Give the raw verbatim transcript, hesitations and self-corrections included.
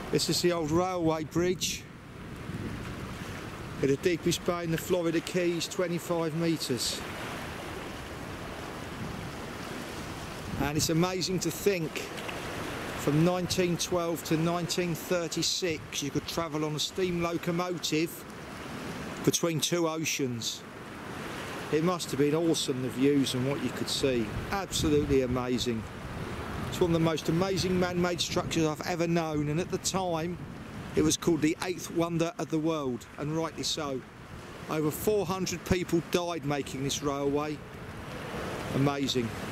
This is the old railway bridge at the deepest bay in the Florida Keys, twenty-five metres. And it's amazing to think from nineteen twelve to nineteen thirty-six you could travel on a steam locomotive between two oceans. It must have been awesome, the views and what you could see. Absolutely amazing. It's one of the most amazing man-made structures I've ever known, and at the time it was called the eighth wonder of the world, and rightly so. Over four hundred people died making this railway. Amazing.